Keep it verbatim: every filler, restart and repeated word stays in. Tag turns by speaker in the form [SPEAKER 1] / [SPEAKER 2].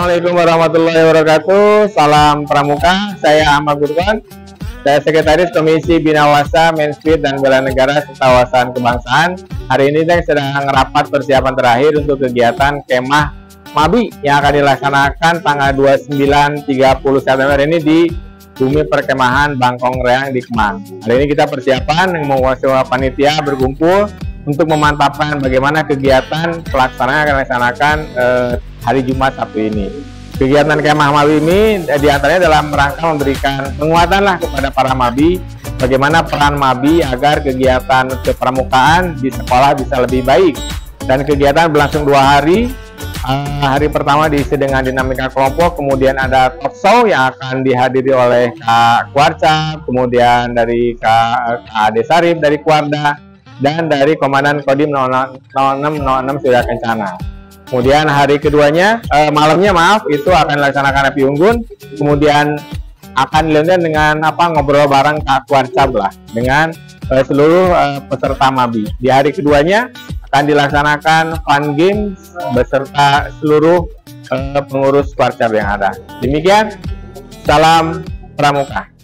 [SPEAKER 1] Assalamualaikum warahmatullahi wabarakatuh. Salam Pramuka. Saya Ahmad Gurwan. Saya Sekretaris Komisi Binawasa, Menspeed dan Bela Negara serta Wawasan Kebangsaan. Hari ini saya sedang rapat persiapan terakhir untuk kegiatan kemah Mabi yang akan dilaksanakan tanggal dua puluh sembilan sampai tiga puluh September ini di Bumi Perkemahan Bangkong Reang di Kemang. Hari ini kita persiapan dengan menguasai panitia berkumpul untuk memantapkan bagaimana kegiatan pelaksanaan akan dilaksanakan eh, hari Jumat Sabtu ini. Kegiatan kemah Mabi ini eh, diantaranya dalam rangka memberikan penguatan lah kepada para Mabi, bagaimana peran Mabi agar kegiatan kepramukaan di sekolah bisa lebih baik. Dan kegiatan berlangsung dua hari. Uh, hari pertama diisi dengan dinamika kelompok, kemudian ada talk show yang akan dihadiri oleh Kak Kuarca, kemudian dari Kak Ade Sarif dari Kuarda, dan dari Komandan Kodim nol enam nol enam Surya Kencana. Kemudian hari keduanya, uh, malamnya maaf, itu akan dilaksanakan api unggun, kemudian akan dilanjutkan dengan apa ngobrol bareng Kak Kuarca lah dengan uh, seluruh uh, peserta Mabi. Di hari keduanya akan dilaksanakan fun games beserta seluruh uh, pengurus Kuarca yang ada. Demikian, salam Pramuka.